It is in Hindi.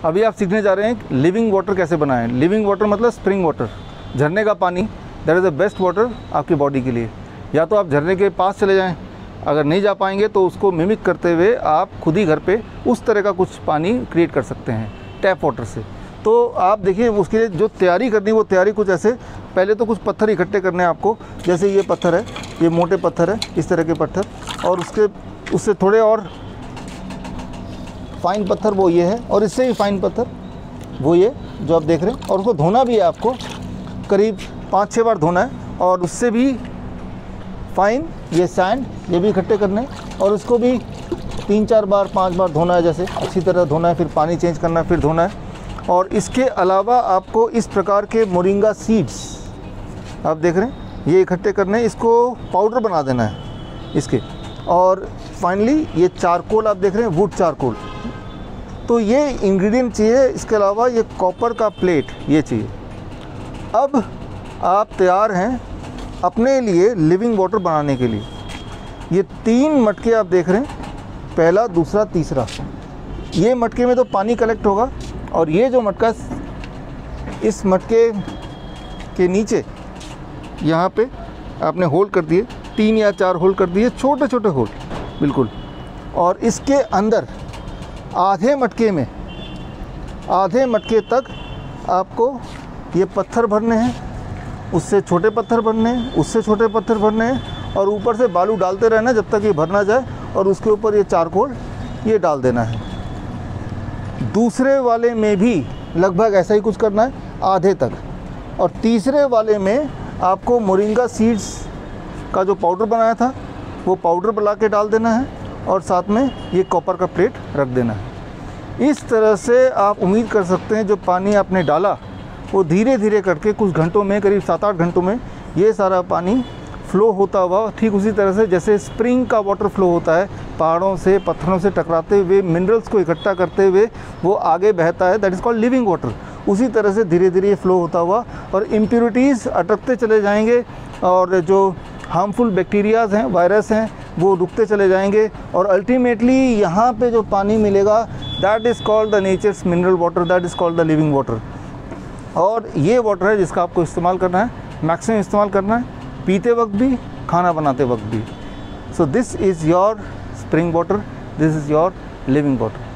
अभी आप सीखने जा रहे हैं लिविंग वाटर कैसे बनाएं। लिविंग वाटर मतलब स्प्रिंग वाटर, झरने का पानी। That is the best water आपकी बॉडी के लिए। या तो आप झरने के पास चले जाएं, अगर नहीं जा पाएंगे तो उसको मिमिक करते हुए आप खुद ही घर पे उस तरह का कुछ पानी क्रिएट कर सकते हैं टैप वाटर से। तो आप देखिए उसके लिए जो तैयारी करनी है वो तैयारी कुछ ऐसे, पहले तो कुछ पत्थर इकट्ठे करने हैं आपको। जैसे ये पत्थर है, ये मोटे पत्थर है, इस तरह के पत्थर, और उससे थोड़े और फाइन पत्थर वो ये है, और इससे भी फाइन पत्थर वो ये जो आप देख रहे हैं। और उसको धोना भी है आपको, करीब 5-6 बार धोना है। और उससे भी फाइन ये सैंड, ये भी इकट्ठे करने हैं, और उसको भी 3-4 बार 5 बार धोना है, जैसे अच्छी तरह धोना है, फिर पानी चेंज करना है, फिर धोना है। और इसके अलावा आपको इस प्रकार के मोरिंगा सीड्स आप देख रहे हैं ये इकट्ठे करने हैं, इसको पाउडर बना देना है इसके। और फाइनली ये चारकोल आप देख रहे हैं, वुड चारकोल। तो ये इंग्रेडिएंट चाहिए। इसके अलावा ये कॉपर का प्लेट ये चाहिए। अब आप तैयार हैं अपने लिए लिविंग वाटर बनाने के लिए। ये 3 मटके आप देख रहे हैं, पहला, दूसरा, तीसरा। ये मटके में तो पानी कलेक्ट होगा, और ये जो मटका, इस मटके के नीचे यहाँ पे आपने होल कर दिए, 3 या 4 होल कर दिए, छोटे छोटे होल बिल्कुल। और इसके अंदर आधे मटके तक आपको ये पत्थर भरने हैं, उससे छोटे पत्थर भरने हैं, उससे छोटे पत्थर भरने हैं, और ऊपर से बालू डालते रहना जब तक ये भर ना जाए। और उसके ऊपर ये चारकोल ये डाल देना है। दूसरे वाले में भी लगभग ऐसा ही कुछ करना है, आधे तक। और तीसरे वाले में आपको मोरिंगा सीड्स का जो पाउडर बनाया था वो पाउडर बना के डाल देना है, और साथ में ये कॉपर का प्लेट रख देना है। इस तरह से आप उम्मीद कर सकते हैं जो पानी आपने डाला वो धीरे धीरे करके कुछ घंटों में, करीब 7-8 घंटों में ये सारा पानी फ़्लो होता हुआ, ठीक उसी तरह से जैसे स्प्रिंग का वाटर फ्लो होता है, पहाड़ों से पत्थरों से टकराते हुए मिनरल्स को इकट्ठा करते हुए वो आगे बहता है। That is called living water. उसी तरह से धीरे धीरे ये फ्लो होता हुआ, और इम्प्योरिटीज़ अटकते चले जाएंगे, और जो हार्मफुल बैक्टीरियाज़ हैं, वायरस हैं, वो रुकते चले जाएंगे। और अल्टीमेटली यहाँ पे जो पानी मिलेगा that is called the nature's mineral water, that is called the living water. और ये वाटर है जिसका आपको इस्तेमाल करना है, मैक्सिमम इस्तेमाल करना है, पीते वक्त भी, खाना बनाते वक्त भी। So this is your spring water, this is your living water.